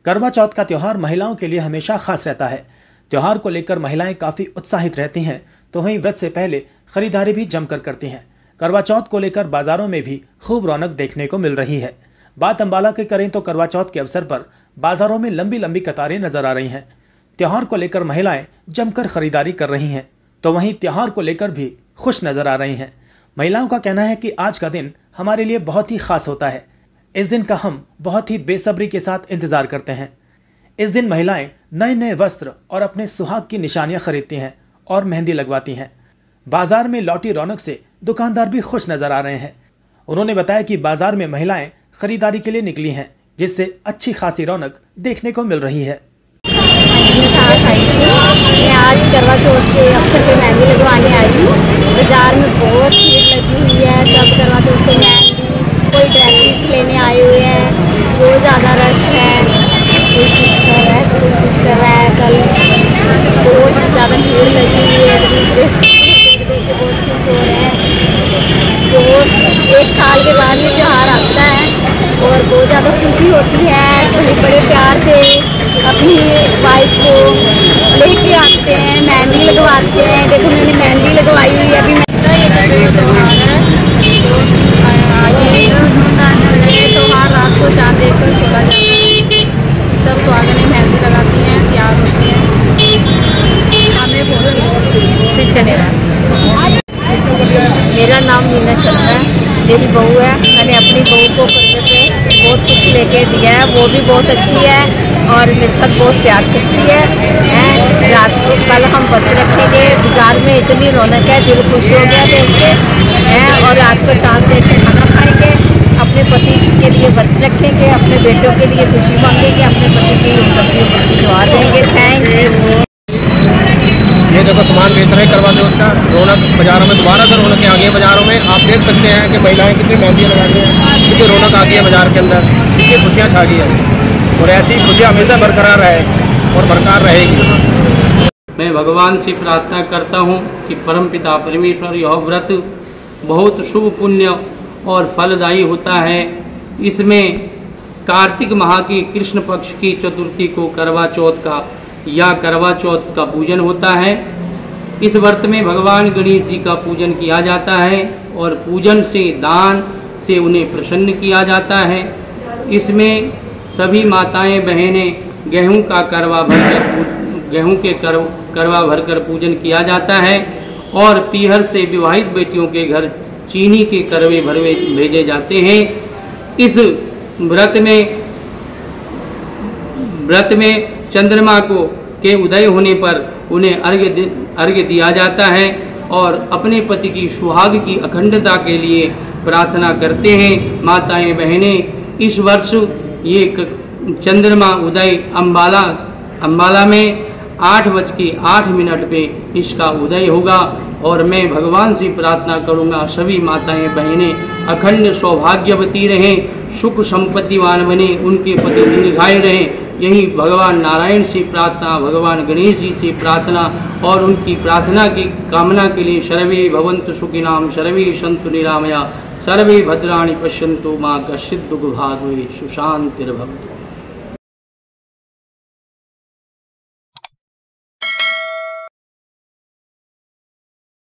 करवा चौथ का त्यौहार महिलाओं के लिए हमेशा खास रहता है। त्यौहार को लेकर महिलाएं काफी उत्साहित रहती हैं, तो वहीं व्रत से पहले खरीदारी भी जमकर करती हैं। करवा चौथ को लेकर बाजारों में भी खूब रौनक देखने को मिल रही है। बात अंबाला की करें तो करवा चौथ के अवसर पर बाजारों में लंबी लंबी कतारें नजर आ रही हैं। त्यौहार को लेकर महिलाएं जमकर खरीदारी कर रही हैं, तो वहीं त्यौहार को लेकर भी खुश नजर आ रही हैं। महिलाओं का कहना है कि आज का दिन हमारे लिए बहुत ही खास होता है। इस दिन का हम बहुत ही बेसब्री के साथ इंतजार करते हैं। इस दिन महिलाएं नए नए वस्त्र और अपने सुहाग की निशानियां खरीदती हैं और मेहंदी लगवाती हैं। बाजार में लौटी रौनक से दुकानदार भी खुश नजर आ रहे हैं। उन्होंने बताया कि बाजार में महिलाएं खरीदारी के लिए निकली हैं, जिससे अच्छी खासी रौनक देखने को मिल रही है। मैं आज करवा चौथ के अवसर पे मेहंदी लगवाने आई हूँ। बाजार में बहुत भीड़ लगी हुई है। सब करवा चौथ से मेहंदी, कोई ड्रेसेस लेने आए हुए हैं। बहुत ज़्यादा रश है, कोई कुछ कर रहा है, कोई कुछ कर रहा है। कल बहुत ज़्यादा भीड़ लगी हुई है, दूसरे देख के बहुत खुश हो रहे हैं। तो एक साल के बाद ये त्यौहार आता है और बहुत ज़्यादा खुशी होती है। बड़े प्यार से अपनी वाइफ को लेके आते हैं, मेहंदी लगवाते हैं। देखो मैंने मेहंदी लगवाई हुई है। अभी ये त्यौहार है, ये त्यौहार रात को चाँद देखकर चला जाता है। सब स्वागत में मेहंदी लगाती हैं, तैयार होती हैं। हमें बहुत धन्यवाद। मेरा नाम मीना शर्मा है, मेरी बहू है। मैंने अपनी बहू को करवे पे बहुत कुछ लेके दिया है, वो भी बहुत अच्छी है और मेरे साथ बहुत प्यार करती है। रात को कल हम व्रत रखेंगे। बाजार में इतनी रौनक है, दिल खुश हो गया देख के हैं। और रात को चाँद देख के खाना खाएंगे, अपने पति के लिए व्रत रखेंगे, अपने बेटों के लिए खुशी मांगेंगे, अपने पति की उपलब्धियों को दुआ देंगे। Thank you. ये देखो सामान बेच रहे हैं करवा चौथ का। रौनक बाजारों में दोबारा से रौनक आ गई है। बाजारों में आप देख सकते हैं कि महिलाएं कितनी मेहंदी लगा रही हैं, कितनी रौनक आ गई है बाजार के अंदर, कितनी खुशियाँ छा गई है। और ऐसी खुशियाँ हमेशा बरकरार रहे और बरकरार रहेगी। मैं भगवान से प्रार्थना करता हूँ कि परमपिता परमेश्वर यह व्रत बहुत शुभ पुण्य और फलदायी होता है। इसमें कार्तिक माह की कृष्ण पक्ष की चतुर्थी को करवा चौथ का या करवा चौथ का पूजन होता है। इस व्रत में भगवान गणेश जी का पूजन किया जाता है और पूजन से दान से उन्हें प्रसन्न किया जाता है। इसमें सभी माताएं बहनें गेहूं का करवा भरकर गेहूं के करवा भरकर पूजन किया जाता है और पीहर से विवाहित बेटियों के घर चीनी के करवे भरवे भेजे जाते हैं। इस व्रत में चंद्रमा के उदय होने पर उन्हें अर्घ्य दिया जाता है और अपने पति की सुहाग की अखंडता के लिए प्रार्थना करते हैं। माताएं बहनें इस वर्ष ये चंद्रमा उदय अंबाला में 8:08 पे इसका उदय होगा और मैं भगवान से प्रार्थना करूंगा सभी माताएं बहनें अखंड सौभाग्यवती रहें, सुख संपत्तिवान बने, उनके पति दीर्घायु रहें। यही भगवान नारायण से प्रार्थना, भगवान गणेश जी से प्रार्थना और उनकी प्रार्थना की कामना के लिए सर्वे भवन्तु सुखिनाम, सर्वे सन्तु निरामया, सर्वे भद्राणि पश्यन्तु, मां कश्चित् दुःखभाग् भवेत्, सुशान्तिर्भवतु।